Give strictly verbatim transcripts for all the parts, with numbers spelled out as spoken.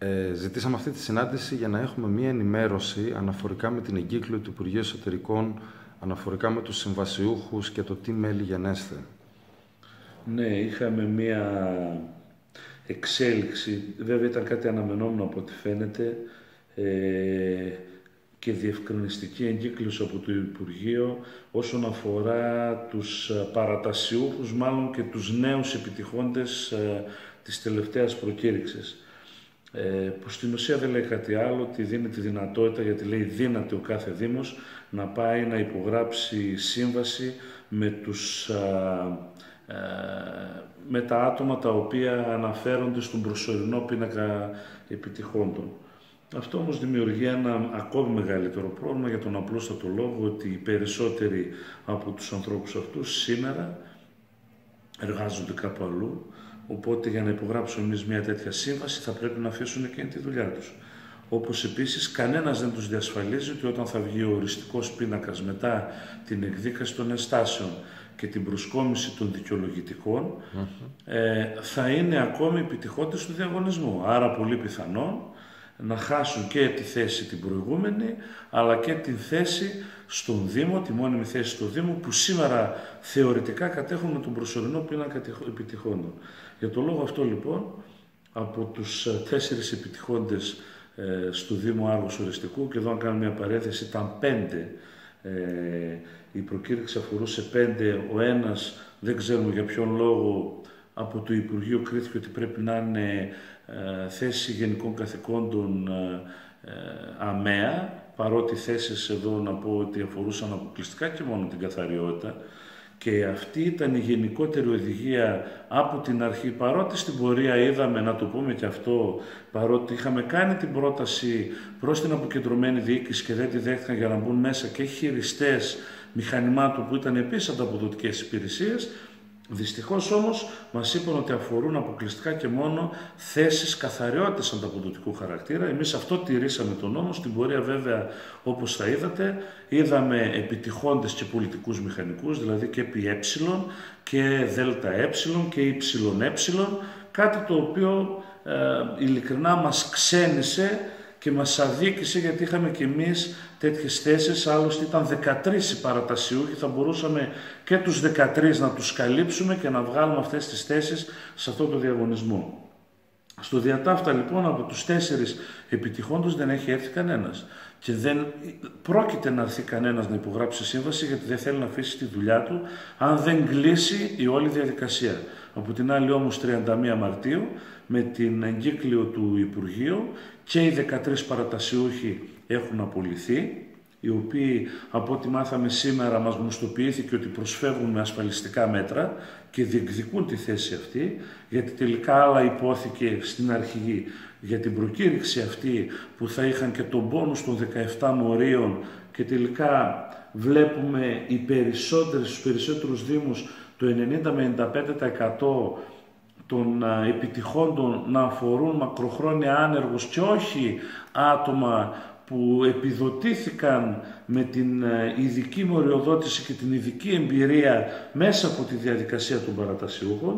Ε, ζητήσαμε αυτή τη συνάντηση για να έχουμε μία ενημέρωση αναφορικά με την εγκύκλιο του Υπουργείου Εσωτερικών, αναφορικά με τους συμβασιούχους και το τι μέλη γενέστε. Ναι, είχαμε μία εξέλιξη, βέβαια ήταν κάτι αναμενόμενο από ό,τι φαίνεται, ε, και διευκρινιστική εγκύκλωση από το Υπουργείο όσον αφορά τους παρατασιούχους, μάλλον και τους νέους επιτυχώντες ε, της τελευταίας προκήρυξης. Ε, που στην ουσία δεν λέει κάτι άλλο, ότι δίνει τη δυνατότητα, γιατί λέει δύναται ο κάθε Δήμος, να πάει να υπογράψει σύμβαση με, τους, α, α, με τα άτομα τα οποία αναφέρονται στον προσωρινό πίνακα επιτυχόντων. Αυτό όμως δημιουργεί ένα ακόμη μεγαλύτερο πρόβλημα για τον απλούστατο λόγο ότι οι περισσότεροι από τους ανθρώπους αυτούς σήμερα εργάζονται κάπου αλλού, οπότε για να υπογράψουμε εμείς μια τέτοια σύμβαση θα πρέπει να αφήσουν εκείνη τη δουλειά τους. Όπως επίσης κανένας δεν τους διασφαλίζει ότι όταν θα βγει ο οριστικός πίνακας μετά την εκδίκαση των ενστάσεων και την προσκόμιση των δικαιολογητικών, mm-hmm. ε, θα είναι ακόμη επιτυχώντες του διαγωνισμού. Άρα πολύ πιθανόν να χάσουν και τη θέση την προηγούμενη, αλλά και την θέση στον Δήμο, τη μόνιμη θέση στο Δήμο, που σήμερα θεωρητικά κατέχουν με τον προσωρινό πίνακα επιτυχόντων. Για τον λόγο αυτό λοιπόν, από τους τέσσερις επιτυχόντες ε, στο Δήμο Άργος Οριστικού, και εδώ να κάνω μια παρένθεση, ήταν πέντε, ε, η προκήρυξη αφορούσε πέντε, ο ένας δεν ξέρουμε για ποιον λόγο από το Υπουργείο κρίθηκε ότι πρέπει να είναι ε, θέση γενικών καθηκόντων ε, ε, ΑΜΕΑ, παρότι θέσεις εδώ να πω ότι αφορούσαν αποκλειστικά και μόνο την καθαριότητα, και αυτή ήταν η γενικότερη οδηγία από την αρχή, παρότι στην πορεία είδαμε, να το πούμε και αυτό, παρότι είχαμε κάνει την πρόταση προς την αποκεντρωμένη διοίκηση και δεν τη δέχτηκαν για να μπουν μέσα και χειριστές μηχανημάτων που ήταν επίσης ανταποδοτικές υπηρεσίες. Δυστυχώς όμως μας είπαν ότι αφορούν αποκλειστικά και μόνο θέσεις καθαριότητας ανταποδοτικού χαρακτήρα. Εμείς αυτό τηρήσαμε τον νόμο. Στην πορεία βέβαια, όπως θα είδατε, είδαμε επιτυχώντες και πολιτικούς μηχανικούς, δηλαδή και πι ε και δέλτα ε και υψηλόν ε, κάτι το οποίο ε, ειλικρινά μας ξένησε και μας αδίκησε, γιατί είχαμε και εμείς τέτοιες θέσεις, άλλωστε ήταν δεκατρείς οι παρατασιούχοι, θα μπορούσαμε και τους δεκατρείς να τους καλύψουμε και να βγάλουμε αυτές τις θέσεις σε αυτό το διαγωνισμό. Στο διατάφτα λοιπόν από τους τέσσερις επιτυχόντους δεν έχει έρθει κανένας και δεν πρόκειται να έρθει κανένας να υπογράψει σύμβαση, γιατί δεν θέλει να αφήσει τη δουλειά του αν δεν κλείσει η όλη διαδικασία. Από την άλλη όμως τριάντα μία Μαρτίου με την εγκύκλιο του Υπουργείου και οι δεκατρείς παρατασιούχοι έχουν απολυθεί, οι οποίοι από ό,τι μάθαμε σήμερα μας γνωστοποιήθηκε ότι προσφεύγουν με ασφαλιστικά μέτρα και διεκδικούν τη θέση αυτή, γιατί τελικά άλλα υπόθηκε στην αρχή για την προκήρυξη αυτή που θα είχαν και τον πόνους των δεκαεπτά μορίων, και τελικά βλέπουμε οι περισσότερες, στους περισσότερους δήμους το ενενήντα με ενενήντα πέντε τοις εκατό των επιτυχόντων να αφορούν μακροχρόνια άνεργους και όχι άτομα που επιδοτήθηκαν με την ειδική μοριοδότηση και την ειδική εμπειρία μέσα από τη διαδικασία των παρατασιούχων.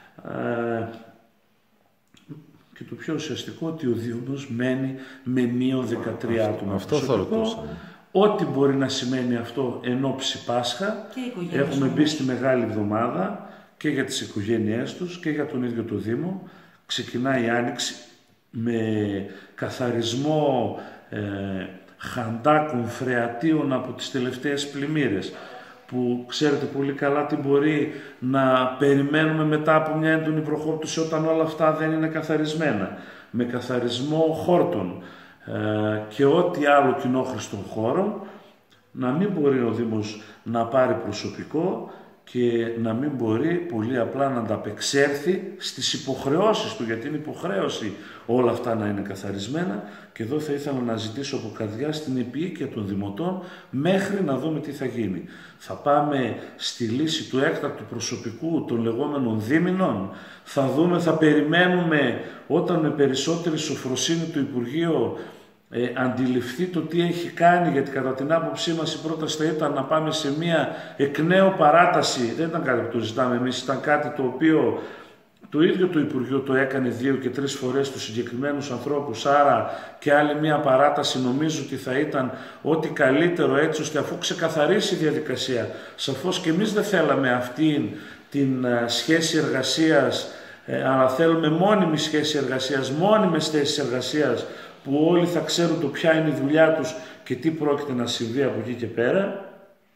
Και το πιο ουσιαστικό, ότι ο Δήμος μένει με μείον δεκατρία άτομα. Αυτό θα ρωτούσαμε. Ό,τι μπορεί να σημαίνει αυτό εν ώψη Πάσχα. Έχουμε μπει στη Μεγάλη Εβδομάδα και για τις οικογένειές τους και για τον ίδιο το Δήμο. Ξεκινάει η Άνοιξη με καθαρισμό ε, χαντάκων, φρεατίων από τις τελευταίες πλημμύρες, που ξέρετε πολύ καλά τι μπορεί να περιμένουμε μετά από μια έντονη βροχόπτωση όταν όλα αυτά δεν είναι καθαρισμένα. Με καθαρισμό χόρτων ε, και ό,τι άλλο κοινόχρηστων χώρων, να μην μπορεί ο Δήμος να πάρει προσωπικό και να μην μπορεί πολύ απλά να ανταπεξέλθει στις υποχρεώσεις του, γιατί είναι υποχρέωση όλα αυτά να είναι καθαρισμένα. Και εδώ θα ήθελα να ζητήσω από καρδιά στην επίοικια των δημοτών μέχρι να δούμε τι θα γίνει. Θα πάμε στη λύση του έκτακτου προσωπικού των λεγόμενων δίμηνων, θα δούμε, θα περιμένουμε όταν με περισσότερη σοφροσύνη του Υπουργείο Ε, αντιληφθεί το τι έχει κάνει, γιατί κατά την άποψή μας η πρόταση θα ήταν να πάμε σε μια εκ νέου παράταση. Δεν ήταν κάτι που το ζητάμε εμείς, ήταν κάτι το οποίο Το ίδιο το Υπουργείο το έκανε δύο και τρεις φορές τους συγκεκριμένους ανθρώπους, άρα και άλλη μία παράταση νομίζω ότι θα ήταν ό,τι καλύτερο, έτσι ώστε αφού ξεκαθαρίσει η διαδικασία. Σαφώς και εμείς δεν θέλαμε αυτήν την σχέση εργασίας, αλλά θέλουμε μόνιμη σχέση εργασίας, μόνιμες θέσεις εργασίας, που όλοι θα ξέρουν το ποια είναι η δουλειά τους και τι πρόκειται να συμβεί από εκεί και πέρα.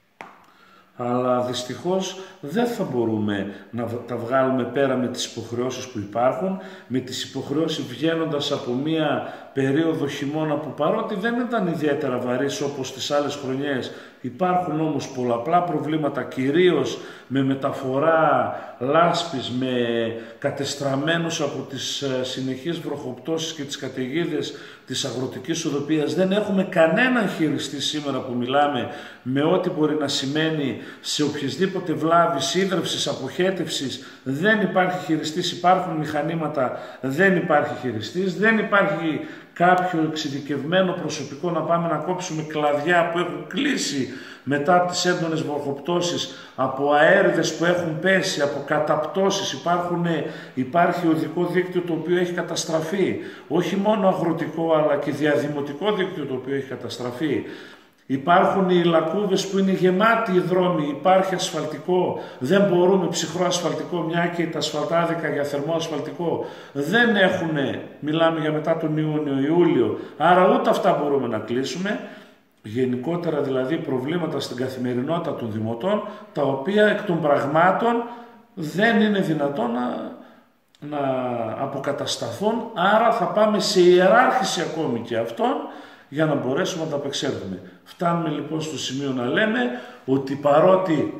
Αλλά δυστυχώς δεν θα μπορούμε να τα βγάλουμε πέρα με τις υποχρεώσεις που υπάρχουν, με τις υποχρεώσεις βγαίνοντας από μία περίοδο χειμώνα που παρότι δεν ήταν ιδιαίτερα βαρύς όπως τις άλλες χρονιές, υπάρχουν όμως πολλαπλά προβλήματα, κυρίως με μεταφορά λάσπης, με κατεστραμμένους από τις συνεχείς βροχοπτώσεις και τις καταιγίδες της αγροτικής οδοποιίας. Δεν έχουμε κανέναν χειριστή σήμερα που μιλάμε, με ό,τι μπορεί να σημαίνει σε οποιασδήποτε βλάβης, ίδρευσης, αποχέτευσης. Δεν υπάρχει χειριστής, υπάρχουν μηχανήματα, δεν υπάρχει χειριστής, δεν υπάρχει κάποιο εξειδικευμένο προσωπικό να πάμε να κόψουμε κλαδιά που έχουν κλείσει μετά τις έντονες βροχοπτώσεις, από αέριδες που έχουν πέσει, από καταπτώσεις. Υπάρχουν, υπάρχει οδικό δίκτυο το οποίο έχει καταστραφεί, όχι μόνο αγροτικό αλλά και διαδημοτικό δίκτυο το οποίο έχει καταστραφεί. Υπάρχουν οι λακκούβες που είναι γεμάτοι οι δρόμοι, υπάρχει ασφαλτικό, δεν μπορούμε, ψυχρό ασφαλτικό, μια και τα ασφαλτάδικα για θερμό ασφαλτικό δεν έχουν, μιλάμε για μετά τον Ιούνιο-Ιούλιο, άρα ούτε αυτά μπορούμε να κλείσουμε. Γενικότερα δηλαδή προβλήματα στην καθημερινότητα των δημοτών, τα οποία εκ των πραγμάτων δεν είναι δυνατόν να, να αποκατασταθούν, άρα θα πάμε σε ιεράρχηση ακόμη και αυτών, για να μπορέσουμε να τα απεξέλθουμε. Φτάνουμε λοιπόν στο σημείο να λέμε ότι παρότι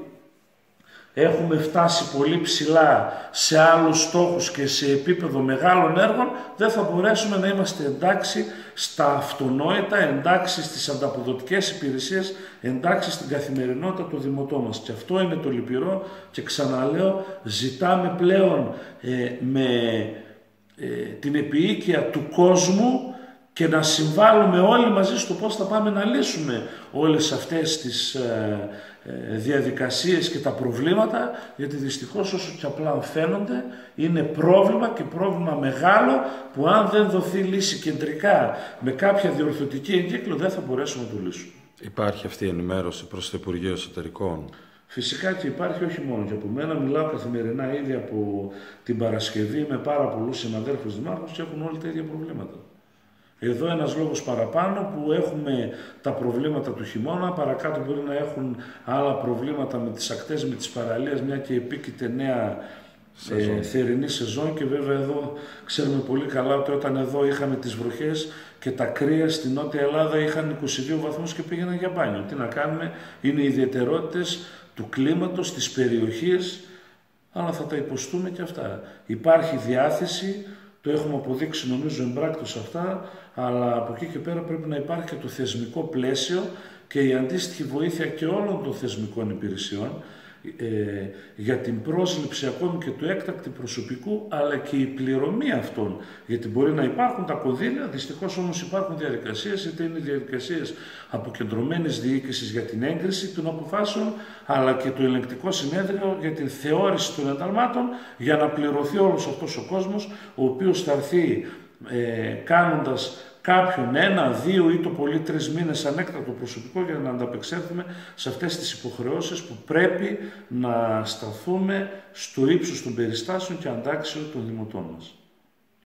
έχουμε φτάσει πολύ ψηλά σε άλλους στόχους και σε επίπεδο μεγάλων έργων, δεν θα μπορέσουμε να είμαστε εντάξει στα αυτονόητα, εντάξει στις ανταποδοτικές υπηρεσίες, εντάξει στην καθημερινότητα των δημοτών μας. Και αυτό είναι το λυπηρό και ξαναλέω, ζητάμε πλέον ε, με ε, την επιοίκεια του κόσμου και να συμβάλλουμε όλοι μαζί στο πώς θα πάμε να λύσουμε όλες αυτές τις ε, ε, διαδικασίες και τα προβλήματα, γιατί δυστυχώς όσο και απλά φαίνονται είναι πρόβλημα και πρόβλημα μεγάλο που αν δεν δοθεί λύση κεντρικά με κάποια διορθωτική εγκύκλο δεν θα μπορέσουμε να το λύσουμε. Υπάρχει αυτή η ενημέρωση προς το Υπουργείο Εσωτερικών? Φυσικά και υπάρχει, όχι μόνο και από μένα, μιλάω καθημερινά ήδη από την Παρασκευή με πάρα πολλούς συναδέλφους δημάρχους και έχουν όλοι τα ίδια προβλήματα. Εδώ ένας λόγος παραπάνω που έχουμε τα προβλήματα του χειμώνα, παρακάτω μπορεί να έχουν άλλα προβλήματα με τις ακτές, με τις παραλίες, μια και επίκειται νέα ε, θερινή σεζόν και βέβαια εδώ ξέρουμε πολύ καλά ότι όταν εδώ είχαμε τις βροχές και τα κρύα στην Νότια Ελλάδα είχαν είκοσι δύο βαθμούς και πήγαιναν για μπάνιο. Τι να κάνουμε, είναι οι ιδιαιτερότητες του κλίματος, της περιοχής, αλλά θα τα υποστούμε και αυτά. Υπάρχει διάθεση. Το έχουμε αποδείξει νομίζω εμπράκτως αυτά, αλλά από εκεί και πέρα πρέπει να υπάρχει και το θεσμικό πλαίσιο και η αντίστοιχη βοήθεια και όλων των θεσμικών υπηρεσιών ε, για την πρόσληψη ακόμη και του έκτακτη προσωπικού, αλλά και η πληρωμή αυτών. Γιατί μπορεί να υπάρχουν τα κονδύλια, δυστυχώς όμως υπάρχουν διαδικασίες, είτε είναι διαδικασίες αποκεντρωμένης διοίκησης για την έγκριση των αποφάσεων, αλλά και το ελεγκτικό συνέδριο για την θεώρηση των ενταλμάτων, για να πληρωθεί όλος αυτός ο κόσμος, ο οποίος θα έρθει ε, κάνοντας κάποιον ένα, δύο ή το πολύ τρεις μήνες ανέκτατο προσωπικό για να ανταπεξέλθουμε σε αυτές τις υποχρεώσεις που πρέπει να σταθούμε στο ύψος των περιστάσεων και αντάξεων των δημοτών μας.